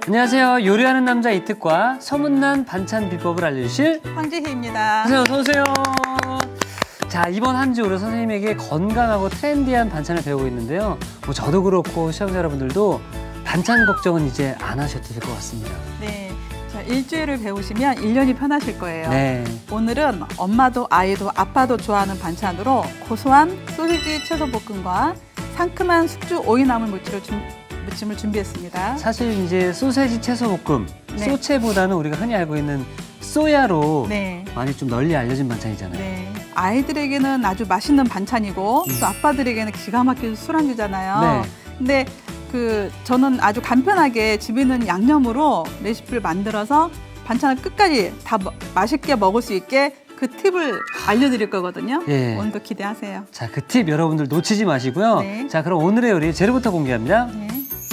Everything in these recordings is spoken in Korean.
안녕하세요. 요리하는 남자 이특과 소문난 반찬 비법을 알려주실 황지희입니다. 어서 오세요. 자, 이번 한 주 우리 선생님에게 건강하고 트렌디한 반찬을 배우고 있는데요. 뭐 저도 그렇고 시청자 여러분들도 반찬 걱정은 이제 안 하셔도 될 것 같습니다. 네, 자, 일주일을 배우시면 1년이 편하실 거예요. 네. 오늘은 엄마도 아이도 아빠도 좋아하는 반찬으로 고소한 소시지 채소볶음과 상큼한 숙주 오이나물 무침을 준비했습니다. 사실 이제 소세지 채소볶음, 네. 소채보다는 우리가 흔히 알고 있는 쏘야로 네. 많이 좀 널리 알려진 반찬이잖아요. 네. 아이들에게는 아주 맛있는 반찬이고 또 아빠들에게는 기가 막힌 술안주잖아요. 네. 근데 저는 아주 간편하게 집에 있는 양념으로 레시피를 만들어서 반찬을 끝까지 다 맛있게 먹을 수 있게 그 팁을 알려드릴 거거든요. 예. 오늘도 기대하세요. 자, 그 팁 여러분들 놓치지 마시고요. 네. 자, 그럼 오늘의 요리 재료부터 공개합니다. 네.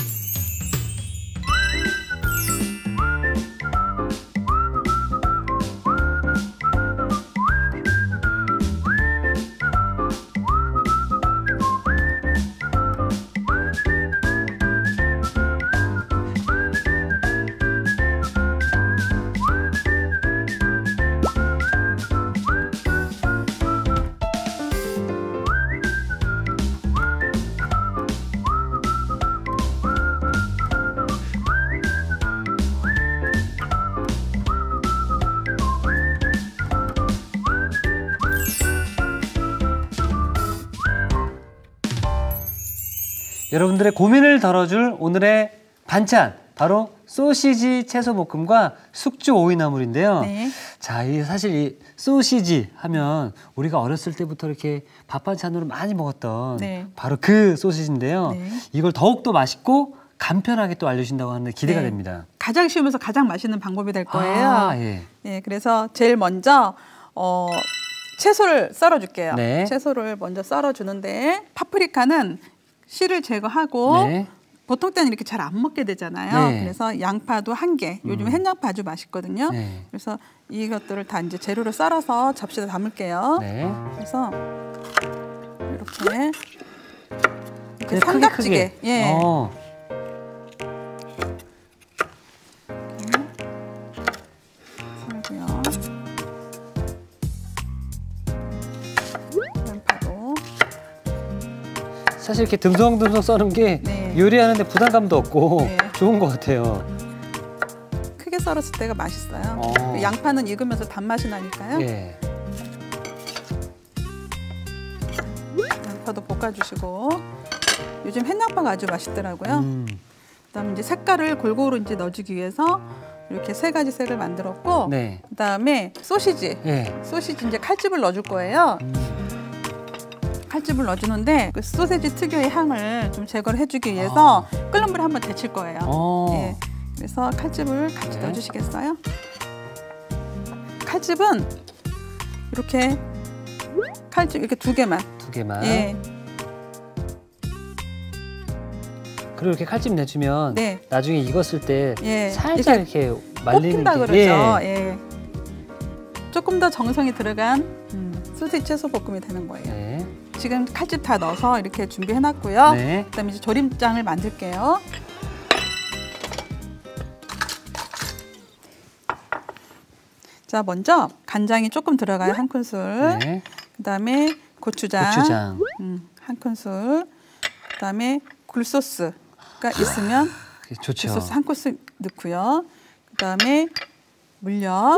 여러분들의 고민을 덜어줄 오늘의 반찬, 바로 소시지 채소볶음과 숙주 오이나물인데요. 네. 자, 사실 이 소시지 하면 우리가 어렸을 때부터 이렇게 밥 반찬으로 많이 먹었던 네. 바로 그 소시지인데요. 네. 이걸 더욱더 맛있고 간편하게 또 알려주신다고 하는데 기대가 네. 됩니다. 가장 쉬우면서 가장 맛있는 방법이 될 거예요. 아, 예. 네, 그래서 제일 먼저 채소를 썰어줄게요. 네. 채소를 먼저 썰어주는데 파프리카는 씨를 제거하고 네. 보통 때는 이렇게 잘 안 먹게 되잖아요. 네. 그래서 양파도 1개, 요즘 햇양파 아주 맛있거든요. 네. 그래서 이것들을 다 이제 재료를 썰어서 접시에 담을게요. 네. 그래서 이렇게 그냥 삼각지게, 크게. 예. 썰고요. 양파도. 사실 이렇게 듬성듬성 써는 게 네. 요리하는데 부담감도 없고 네. 좋은 것 같아요. 크게 썰었을 때가 맛있어요. 어. 양파는 익으면서 단맛이 나니까요. 예. 양파도 볶아주시고 요즘 햇양파가 아주 맛있더라고요. 그다음에 이제 색깔을 골고루 이제 넣어주기 위해서 이렇게 3가지 색을 만들었고, 네. 그다음에 소시지, 예. 소시지 이제 칼집을 넣어줄 거예요. 칼집을 넣어주는데 그 소시지 특유의 향을 좀 제거를 해주기 위해서 끓는 물에 한번 데칠 거예요. 예. 그래서 칼집을 같이 네. 넣어주시겠어요? 칼집은 이렇게 칼집 이렇게 2개만. 2개만. 예. 그리고 이렇게 칼집 내주면 네. 나중에 익었을 때 예. 살짝 이렇게 말리는 꼽힌다 게 그러죠. 예. 예. 조금 더 정성이 들어간 소시지 채소 볶음이 되는 거예요. 네. 지금 칼집 다 넣어서 이렇게 준비해놨고요. 네. 그다음에 이제 조림장을 만들게요. 자, 먼저 간장이 조금 들어가요. 1큰술. 네. 그다음에 고추장. 고추장. 1큰술. 그다음에 굴소스가 있으면 좋죠. 굴소스 1큰술 넣고요. 그다음에 물엿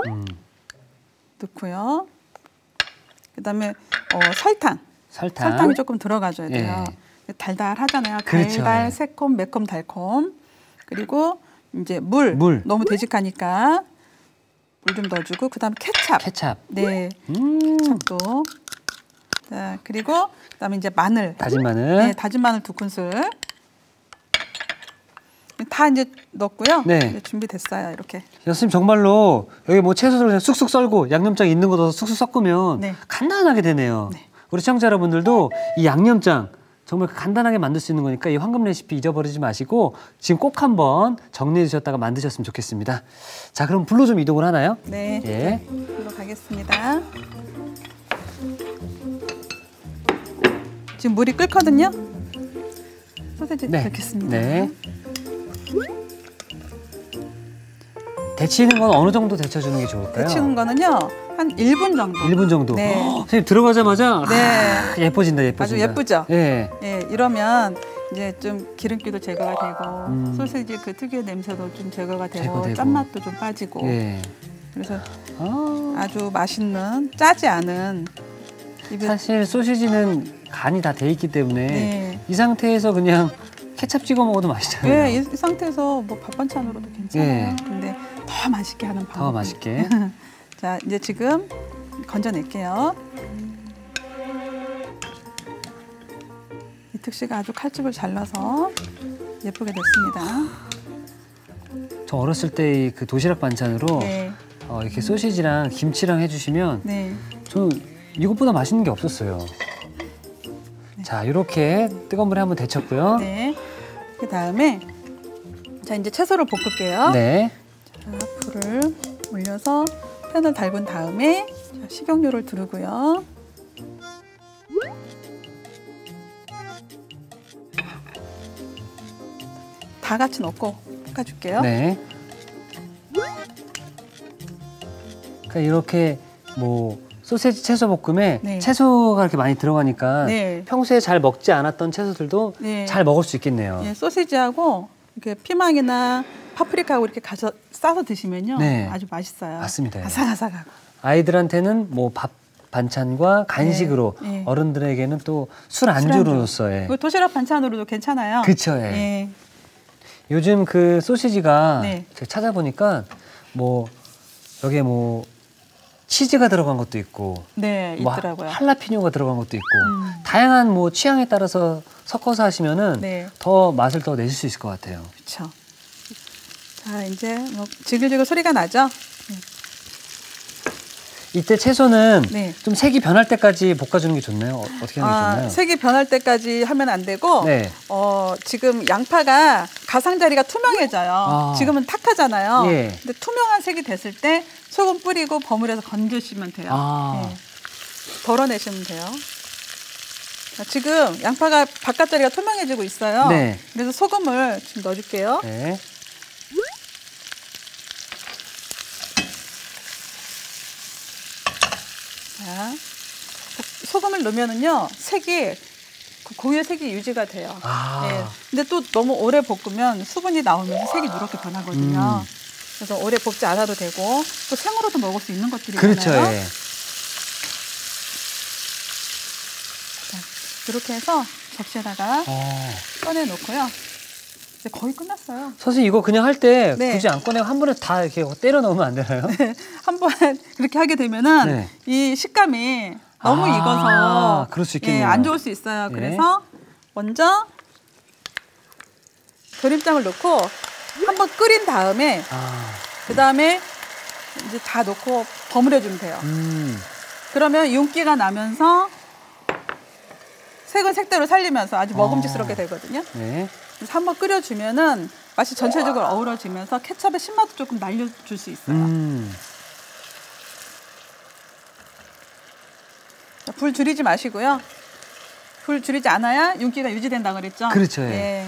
넣고요. 그다음에 설탕. 설탕이 조금 들어가줘야 돼요. 예. 달달하잖아요. 그렇죠. 달달, 새콤, 매콤, 달콤. 그리고 이제 물. 너무 되직하니까 물 좀 넣어주고 그다음에 케찹. 네. 케찹도. 자, 그리고 그다음에 이제 마늘. 다진 마늘. 네, 다진 마늘 2큰술. 다 이제 넣었고요. 네. 이제 준비됐어요. 이렇게. 선생님 정말로 여기 뭐 채소를 그냥 쑥쑥 썰고 양념장 있는 거 넣어서 쑥쑥 섞으면 네. 간단하게 되네요. 네. 우리 시청자 여러분들도 이 양념장 정말 간단하게 만들 수 있는 거니까 이 황금 레시피 잊어버리지 마시고 지금 꼭 한번 정리해 주셨다가 만드셨으면 좋겠습니다. 자, 그럼 불로 좀 이동을 하나요? 네. 예. 불로 가겠습니다. 지금 물이 끓거든요. 소세지 넣겠습니다. 네. 데치는 건 어느 정도 데쳐주는 게 좋을까요? 데치는 거는요, 한 1분 정도. 1분 정도? 네. 선생님 들어가자마자 네. 예뻐진다, 예뻐진다. 아주 예쁘죠? 네. 네, 이러면 이제 좀 기름기도 제거가 되고 소시지 그 특유의 냄새도 좀 제거가 되고 제거되고. 짠맛도 좀 빠지고 네. 그래서 아주 맛있는 짜지 않은 사실 소시지는 간이 다 돼 있기 때문에 네. 이 상태에서 그냥 케찹 찍어 먹어도 맛있잖아요. 네, 이 상태에서 뭐 밥 반찬으로도 괜찮아요. 네. 근데 더 맛있게 하는 방법. 더 맛있게. 자, 이제 지금 건져낼게요. 이특 씨가 아주 칼집을 잘라서 예쁘게 됐습니다. 저 어렸을 때 그 도시락 반찬으로 네. 이렇게 소시지랑 김치랑 해주시면 네. 저는 이것보다 맛있는 게 없었어요. 네. 자, 이렇게 뜨거운 물에 한번 데쳤고요. 네. 그 다음에 자 이제 채소를 볶을게요. 네. 자, 불을 올려서 팬을 달군 다음에 자, 식용유를 두르고요. 다 같이 넣고 볶아줄게요. 네. 그러니까 이렇게 뭐 소세지 채소 볶음에 네. 채소가 이렇게 많이 들어가니까 네. 평소에 잘 먹지 않았던 채소들도 네. 잘 먹을 수 있겠네요. 예, 소시지하고 이렇게 피망이나 파프리카하고 이렇게 싸서 드시면요, 네. 아주 맛있어요. 맞습니다. 아삭아삭하고. 아이들한테는 뭐 밥 반찬과 간식으로, 네. 네. 어른들에게는 또 술 안주로서의. 도시락 반찬으로도 괜찮아요. 그쵸. 예. 예. 요즘 그 소시지가 네. 제가 찾아보니까 뭐 여기에 뭐 치즈가 들어간 것도 있고, 네, 뭐 있더라고요. 할라피뇨가 들어간 것도 있고, 다양한 뭐 취향에 따라서 섞어서 하시면은 네. 더 맛을 더 내실 수 있을 것 같아요. 그렇죠. 자, 이제 뭐 지글지글 소리가 나죠? 이때 채소는 네. 좀 색이 변할 때까지 볶아주는 게 좋나요? 어떻게 하는 게 좋나요? 색이 변할 때까지 하면 안 되고, 네. 지금 양파가 가장자리가 투명해져요. 지금은 탁하잖아요. 예. 근데 투명한 색이 됐을 때 소금 뿌리고 버무려서 건져주시면 돼요. 예. 덜어내시면 돼요. 자, 지금 양파가 바깥자리가 투명해지고 있어요. 네. 그래서 소금을 지금 넣어줄게요. 네. 자, 소금을 넣으면은요, 색이 고유의 색이 유지가 돼요. 네. 근데 또 너무 오래 볶으면 수분이 나오면 색이 누렇게 변하거든요. 그래서 오래 볶지 않아도 되고 또 생으로도 먹을 수 있는 것들이잖아요. 그렇죠. 예. 자, 이렇게 해서 접시에다가 꺼내 놓고요. 이제 거의 끝났어요. 선생님 이거 그냥 할 때 네. 굳이 안 꺼내고 한 번에 다 이렇게 때려 넣으면 안 되나요? 한번 그렇게 하게 되면은 네. 이 식감이 너무 익어서 그럴 수 있겠네요. 안 좋을 수 있어요. 네. 그래서 먼저 조림장을 넣고 한번 끓인 다음에 그 다음에 이제 다 넣고 버무려주면 돼요. 그러면 윤기가 나면서 색은 색대로 살리면서 아주 먹음직스럽게 되거든요. 네. 그래서 한번 끓여주면은 맛이 전체적으로 어우러지면서 케첩의 신맛도 조금 날려줄 수 있어요. 자, 불 줄이지 마시고요. 불 줄이지 않아야 윤기가 유지된다고 그랬죠? 그렇죠. 예. 예.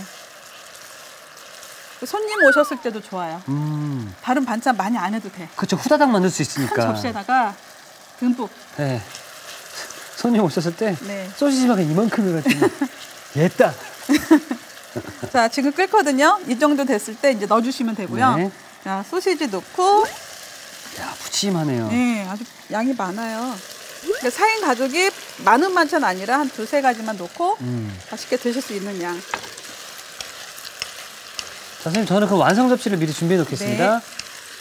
손님 오셨을 때도 좋아요. 다른 반찬 많이 안 해도 돼. 그렇죠. 후다닥 만들 수 큰 있으니까. 접시에다가 듬뿍. 네. 손님 오셨을 때 네. 소시지만 이만큼 해가지고 옛다. 자, 지금 끓거든요. 이 정도 됐을 때 이제 넣어주시면 되고요. 네. 자, 소시지 넣고. 야, 푸짐하네요. 네, 아주 양이 많아요. 그러니까 4인 가족이 많은 반찬 아니라 한 두세 가지만 넣고 맛있게 드실 수 있는 양. 자, 선생님 저는 그 완성 접시를 미리 준비해 놓겠습니다. 네.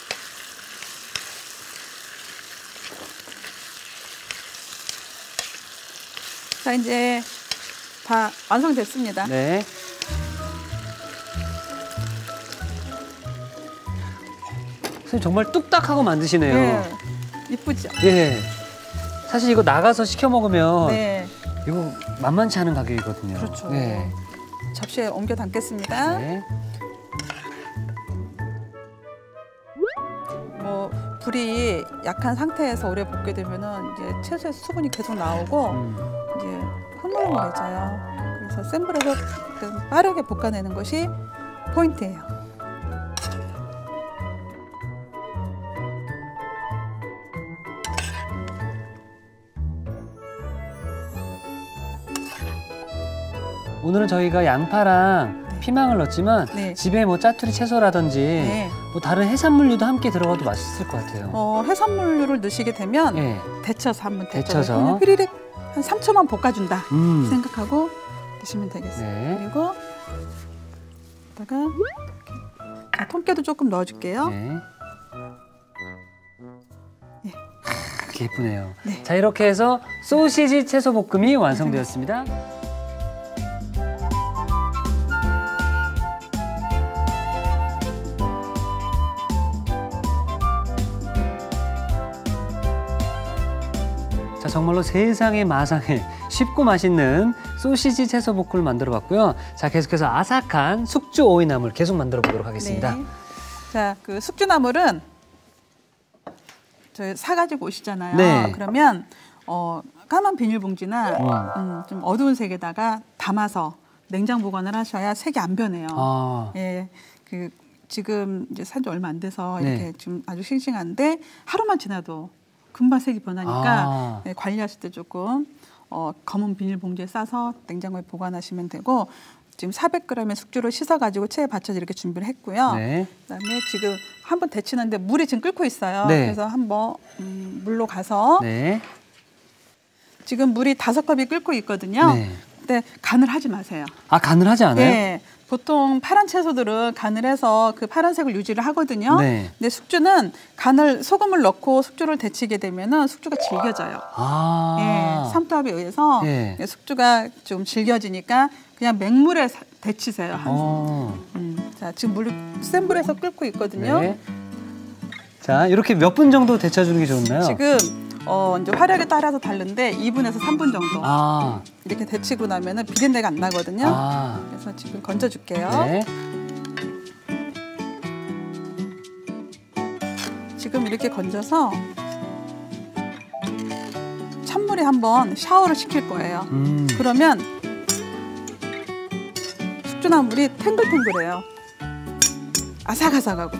자, 이제 다 완성됐습니다. 네. 선생님 정말 뚝딱하고 만드시네요. 네, 이쁘죠? 예. 사실 이거 나가서 시켜 먹으면 네. 이거 만만치 않은 가격이거든요. 그렇죠. 네. 접시에 옮겨 담겠습니다. 네. 뭐 불이 약한 상태에서 오래 볶게 되면은 이제 채소에서 수분이 계속 나오고 이제 흐물흐물해져요. 그래서 센 불에서 빠르게 볶아내는 것이 포인트예요. 오늘은 저희가 양파랑 네. 피망을 넣었지만 네. 집에 뭐 짜투리 채소라든지 네. 뭐 다른 해산물류도 함께 들어가도 맛있을 것 같아요. 해산물류를 넣으시게 되면 네. 데쳐서 한번 데쳐서. 그냥 휘리릭 한 3초만 볶아준다 생각하고 드시면 되겠어요. 네. 그리고 여기다가 자, 통깨도 조금 넣어줄게요. 네. 예. 예쁘네요. 네. 자, 이렇게 해서 소시지 채소 볶음이 완성되었습니다. 자, 정말로 세상의 마상에 쉽고 맛있는 소시지 채소 볶음을 만들어 봤고요. 자, 계속해서 아삭한 숙주 오이나물 계속 만들어 보도록 하겠습니다. 네. 자, 그 숙주나물은 저희 사가지고 오시잖아요. 네. 그러면 까만 비닐봉지나 좀 어두운 색에다가 담아서 냉장 보관을 하셔야 색이 안 변해요. 예, 그 지금 이제 산지 얼마 안 돼서 네. 이렇게 좀 아주 싱싱한데 하루만 지나도 금방 색이 변하니까 네, 관리하실 때 조금 검은 비닐봉지에 싸서 냉장고에 보관하시면 되고 지금 400g의 숙주를 씻어가지고 체에 받쳐서 이렇게 준비를 했고요. 네. 그다음에 지금 한번 데치는데 물이 지금 끓고 있어요. 네. 그래서 한번 물로 가서 네. 지금 물이 5컵이 끓고 있거든요. 네. 근데 간을 하지 마세요. 아, 간을 하지 않아요? 네. 보통 파란 채소들은 간을 해서 그 파란색을 유지를 하거든요. 네. 근데 숙주는 소금을 넣고 숙주를 데치게 되면은 숙주가 질겨져요. 예, 삼투압에 의해서 예. 숙주가 좀 질겨지니까 그냥 맹물에 데치세요. 자, 지금 센 불에서 끓고 있거든요. 네. 자, 이렇게 몇 분 정도 데쳐주는 게 좋나요? 지금 이제 화력에 따라서 다른데 2분에서 3분 정도 이렇게 데치고 나면은 비린내가 안 나거든요. 그래서 지금 건져줄게요. 네. 지금 이렇게 건져서 찬물에 한번 샤워를 시킬 거예요. 그러면 숙주나물이 탱글탱글해요. 아삭아삭하고.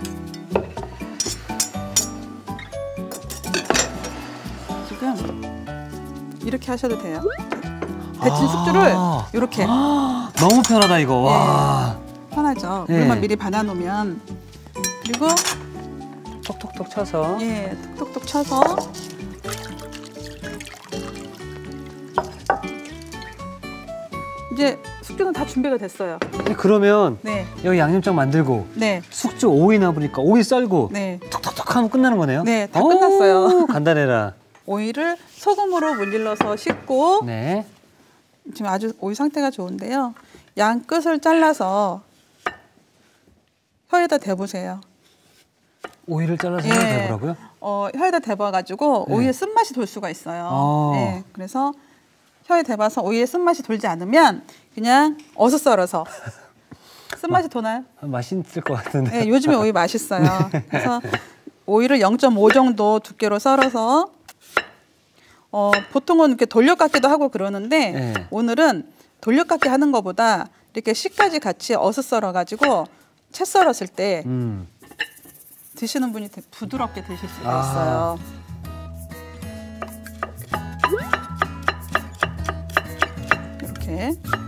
지금 이렇게 하셔도 돼요. 데친 숙주를 이렇게. 너무 편하다 이거. 와. 편하죠. 네. 물만 미리 받아놓으면. 그리고 톡톡톡 쳐서. 예, 톡톡톡 쳐서. 이제 숙주는 다 준비가 됐어요. 그러면 네. 여기 양념장 만들고 네. 숙주 오이 나보니까 오이 썰고 네. 톡톡톡 하면 끝나는 거네요? 네, 다 끝났어요. 간단해라. 오이를 소금으로 물릴러서 씻고 네. 지금 아주 오이 상태가 좋은데요. 양 끝을 잘라서 혀에다 대보세요. 오이를 잘라서 혀에 대보라고요? 혀에다 대봐가지고 네. 오이의 쓴맛이 돌 수가 있어요. 네, 그래서 혀에 대봐서 오이의 쓴맛이 돌지 않으면 그냥 어슷 썰어서. 쓴맛이 도나요? 맛있을 것 같은데. 네, 요즘에 오이 맛있어요. 그래서 오이를 0.5 정도 두께로 썰어서 보통은 이렇게 돌려깎기도 하고 그러는데 네. 오늘은 돌려깎기 하는 것보다 이렇게 씨까지 같이 어슷 썰어가지고 채 썰었을 때 드시는 분이 되게 부드럽게 드실 수가 있어요. 이렇게.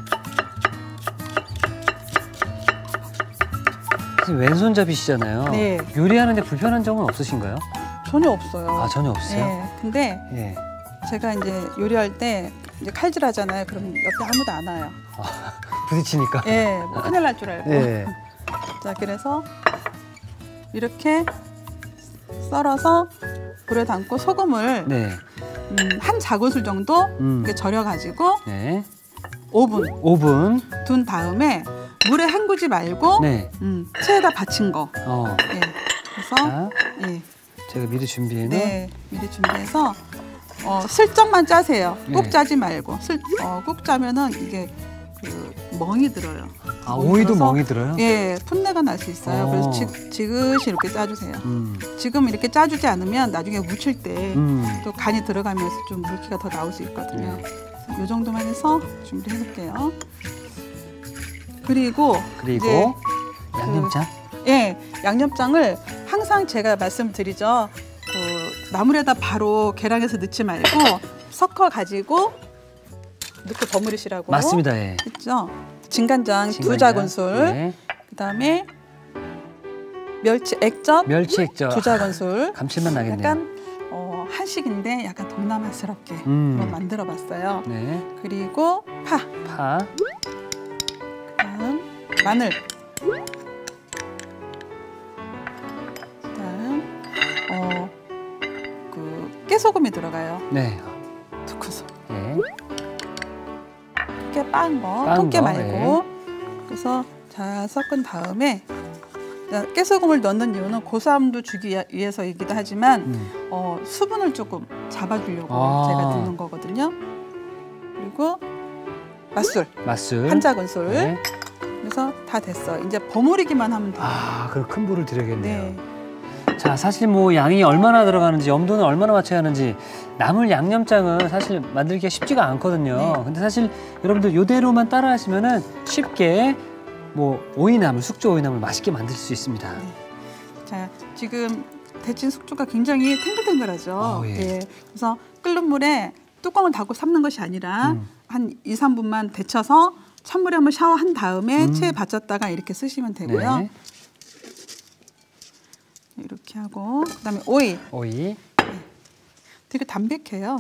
왼손잡이시잖아요. 네. 요리하는데 불편한 점은 없으신가요? 전혀 없어요. 아, 전혀 없어요? 네. 근데 예. 제가 이제 요리할 때 이제 칼질하잖아요. 그럼 옆에 아무도 안 와요. 부딪히니까. 예, 뭐 큰일 날 줄 알고. 예. 자, 그래서 이렇게 썰어서 불에 담고 소금을 네. 한 작은술 정도 이렇게 절여가지고 네. 5분 둔 다음에 물에 헹구지 말고 네. 체에다 받친 거. 예. 그래서 자, 예. 제가 미리 준비해놓은 네, 미리 준비해서 슬쩍만 짜세요. 꾹 네. 짜지 말고 꾹 짜면은 이게 그 멍이 들어요. 아, 오이도 멍이 들어요? 예, 풋내가 날 수 있어요. 그래서 지그시 이렇게 짜주세요. 지금 이렇게 짜주지 않으면 나중에 무칠 때 또 간이 들어가면서 좀 물기가 더 나올 수 있거든요. 이 정도만 해서 준비해 놓을게요. 그리고 이제 양념장? 예, 양념장을 항상 제가 말씀드리죠. 나물에다 바로 계량해서 넣지 말고 섞어 가지고 넣고 버무리시라고. 맞습니다. 예. 그렇죠? 진간장 2작은술. 네. 그다음에 멸치 액젓. 2작은술. 감칠맛 나겠네요. 약간 한식인데 약간 동남아스럽게 한번 만들어봤어요. 네. 그리고 파. 그다음 마늘. 그다음 깨소금이 들어가요. 네. 두 큰술. 네. 깨 빻은 거, 통깨 말고. 그래서 잘 섞은 다음에 깨소금을 넣는 이유는 고소함도 주기 위해서이기도 하지만 수분을 조금 잡아주려고 제가 넣는 거거든요. 그리고 맛술. 1작은술. 네. 그래서 다 됐어. 이제 버무리기만 하면 돼요. 그럼 큰 불을 들여야겠네요. 네. 자, 사실 뭐 양이 얼마나 들어가는지, 염도는 얼마나 맞춰야 하는지 나물 양념장은 사실 만들기가 쉽지가 않거든요. 네. 근데 사실 여러분들 이대로만 따라 하시면은 쉽게 뭐 오이나물, 숙주 오이나물 맛있게 만들 수 있습니다. 네. 자, 지금 데친 숙주가 굉장히 탱글탱글하죠. 예. 네. 그래서 끓는 물에 뚜껑을 닫고 삶는 것이 아니라 한 2, 3분만 데쳐서 찬물에 한번 샤워한 다음에 체에 받쳤다가 이렇게 쓰시면 되고요. 네. 이렇게 하고 그다음에 오이. 오이. 되게 담백해요.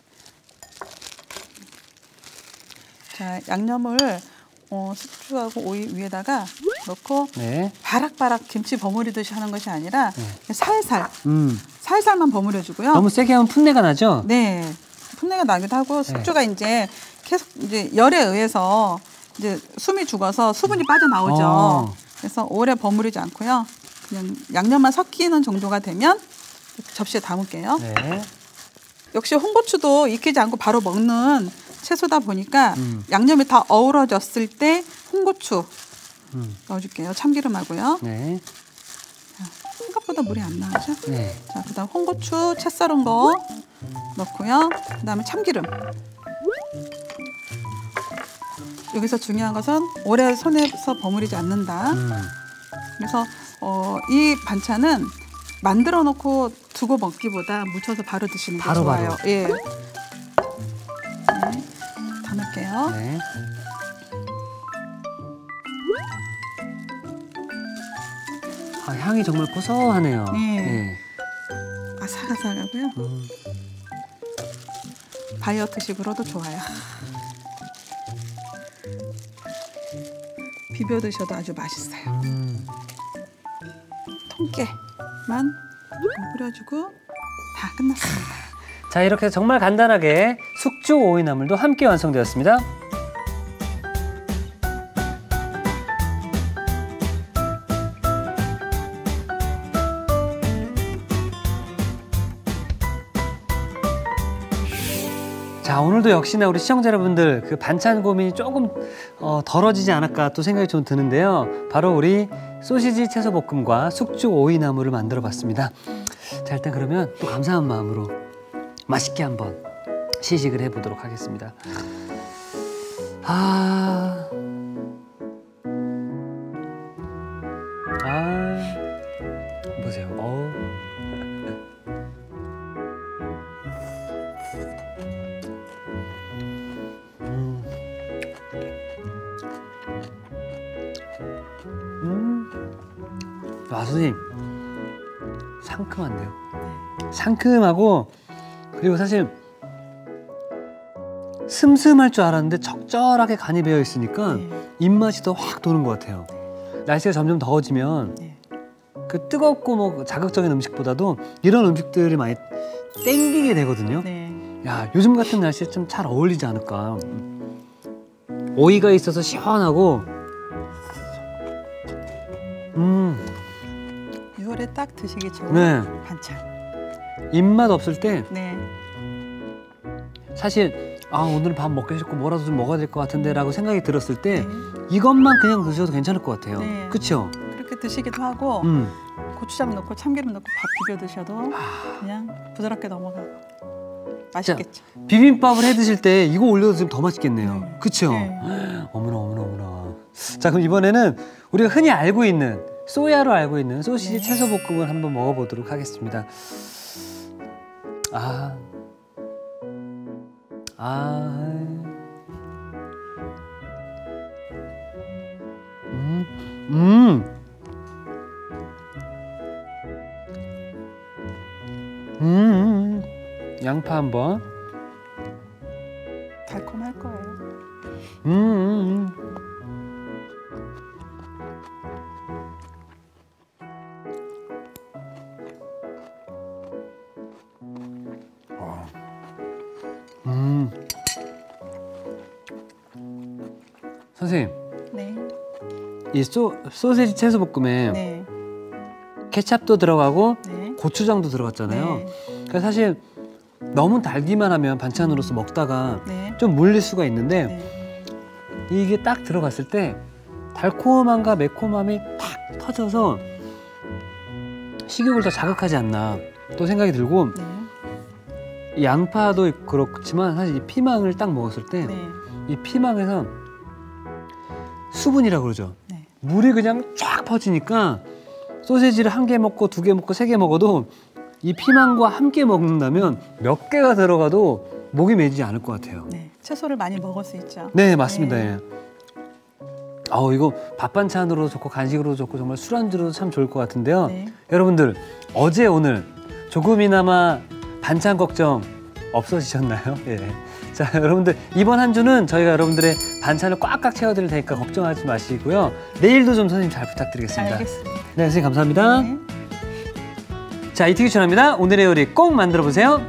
자, 양념을 숙주하고 오이 위에다가 넣고 네. 바락바락 김치 버무리듯이 하는 것이 아니라 네. 살살, 살살만 버무려주고요. 너무 세게 하면 풋내가 나죠? 네, 풋내가 나기도 하고 숙주가 이제 계속 이제 열에 의해서 이제 숨이 죽어서 수분이 빠져나오죠. 그래서 오래 버무리지 않고요. 그냥 양념만 섞이는 정도가 되면 접시에 담을게요. 네. 역시 홍고추도 익히지 않고 바로 먹는 채소다 보니까 양념이 다 어우러졌을 때 홍고추 넣어줄게요. 참기름하고요. 네. 자, 생각보다 물이 안 나오죠? 네. 자, 그다음 홍고추 채 썰은 거 넣고요. 그다음에 참기름. 여기서 중요한 것은 오래 손에서 버무리지 않는다. 그래서 이 반찬은 만들어 놓고 두고 먹기보다 묻혀서 바로 드시는 게 좋아요. 예. 네, 담을게요. 네. 향이 정말 고소하네요. 네. 네. 아삭아삭하고요. 다이어트식으로도 좋아요. 비벼 드셔도 아주 맛있어요. 통깨만 조금 뿌려주고 다 끝났습니다. 자, 이렇게 정말 간단하게 숙주 오이나물도 함께 완성되었습니다. 자, 오늘도 역시나 우리 시청자 여러분들 그 반찬 고민이 조금 덜어지지 않을까 또 생각이 좀 드는데요. 바로 우리 소시지 채소 볶음과 숙주 오이나물을 만들어 봤습니다. 자, 일단 그러면 또 감사한 마음으로 맛있게 한번 시식을 해보도록 하겠습니다. 보세요. 선생님, 상큼한데요. 상큼하고, 그리고 사실 슴슴할 줄 알았는데 적절하게 간이 배어 있으니까 입맛이 더 확 도는 것 같아요. 날씨가 점점 더워지면 그 뜨겁고 뭐 자극적인 음식보다도 이런 음식들이 많이 땡기게 되거든요. 야, 요즘 같은 날씨에 좀 잘 어울리지 않을까. 오이가 있어서 시원하고 6월에 딱 드시기 좋은 반찬. 입맛 없을 때 네. 사실 오늘 밥 먹기 싫고 뭐라도 좀 먹어야 될 것 같은데 라고 생각이 들었을 때 이것만 그냥 드셔도 괜찮을 것 같아요. 그렇죠? 그렇게 드시기도 하고 고추장 넣고 참기름 넣고 밥 비벼 드셔도 그냥 부드럽게 넘어가고 맛있겠죠. 자, 비빔밥을 해 드실 때 이거 올려도 좀 더 맛있겠네요. 그렇죠? 어머나 어머나 어머나. 자, 그럼 이번에는 우리가 흔히 알고 있는 소야로 알고 있는 소시지 채소 볶음을 한번 먹어보도록 하겠습니다. 양파 한번. 달콤할 거예요. 선생님. 네. 이 소세지 채소볶음에 네. 케찹도 들어가고 네. 고추장도 들어갔잖아요. 네. 그러니까 사실 너무 달기만 하면 반찬으로서 먹다가 네. 좀 물릴 수가 있는데 네. 이게 딱 들어갔을 때 달콤함과 매콤함이 팍 터져서 식욕을 더 자극하지 않나 또 생각이 들고 네. 이 양파도 그렇지만 사실 이 피망을 딱 먹었을 때 이 네. 피망에서 수분이라고 그러죠. 네. 물이 그냥 쫙 퍼지니까 소세지를 1개 먹고 2개 먹고 3개 먹어도 이 피망과 함께 먹는다면 몇 개가 들어가도 목이 메지지 않을 것 같아요. 네. 채소를 많이 먹을 수 있죠. 네, 맞습니다. 네. 예. 이거 밥 반찬으로 좋고 간식으로 좋고 정말 술안주로도 참 좋을 것 같은데요. 네. 여러분들 어제 오늘 조금이나마 반찬 걱정 없어지셨나요? 예. 자, 여러분들 이번 한 주는 저희가 여러분들의 반찬을 꽉꽉 채워드릴 테니까 걱정하지 마시고요. 내일도 좀 선생님 잘 부탁드리겠습니다. 알겠습니다. 네, 선생님 감사합니다. 네. 자, 이티기 추천합니다. 오늘의 요리 꼭 만들어 보세요.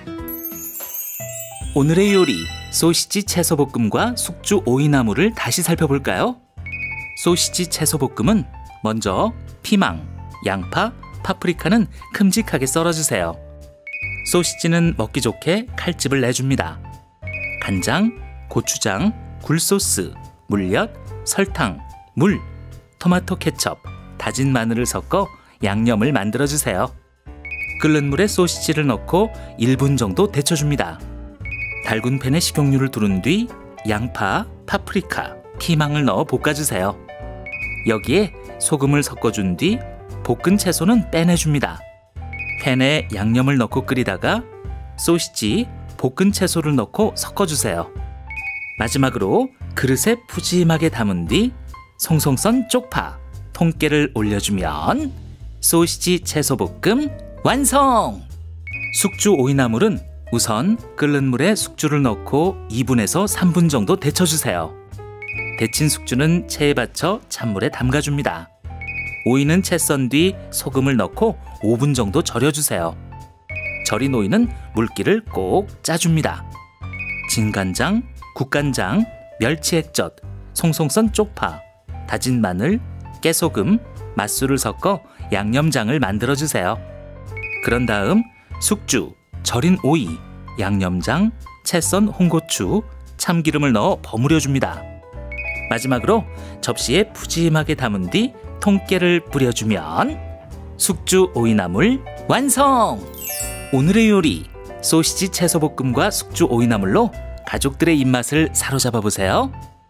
오늘의 요리 소시지 채소볶음과 숙주 오이나물을 다시 살펴볼까요? 소시지 채소볶음은 먼저 피망, 양파, 파프리카는 큼직하게 썰어주세요. 소시지는 먹기 좋게 칼집을 내줍니다. 간장, 고추장, 굴소스, 물엿, 설탕, 물, 토마토 케첩, 다진 마늘을 섞어 양념을 만들어주세요. 끓는 물에 소시지를 넣고 1분 정도 데쳐줍니다. 달군 팬에 식용유를 두른 뒤 양파, 파프리카, 피망을 넣어 볶아주세요. 여기에 소금을 섞어준 뒤 볶은 채소는 빼내줍니다. 팬에 양념을 넣고 끓이다가 소시지, 볶은 채소를 넣고 섞어주세요. 마지막으로 그릇에 푸짐하게 담은 뒤 송송 썬 쪽파, 통깨를 올려주면 소시지 채소볶음 완성! 숙주 오이나물은 우선 끓는 물에 숙주를 넣고 2분에서 3분 정도 데쳐주세요. 데친 숙주는 체에 받쳐 찬물에 담가줍니다. 오이는 채 썬 뒤 소금을 넣고 5분 정도 절여주세요. 절인 오이는 물기를 꼭 짜줍니다. 진간장, 국간장, 멸치액젓, 송송 썬 쪽파, 다진 마늘, 깨소금, 맛술을 섞어 양념장을 만들어주세요. 그런 다음 숙주, 절인 오이, 양념장, 채 썬 홍고추, 참기름을 넣어 버무려줍니다. 마지막으로 접시에 푸짐하게 담은 뒤 통깨를 뿌려주면 숙주 오이나물 완성! 오늘의 요리 소시지 채소볶음과 숙주 오이나물로 가족들의 입맛을 사로잡아 보세요.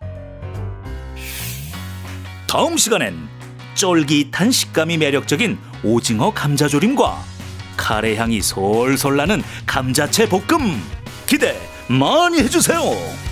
다음 시간엔 쫄깃한 식감이 매력적인 오징어 감자조림과 카레 향이 솔솔 나는 감자채 볶음 기대 많이 해주세요.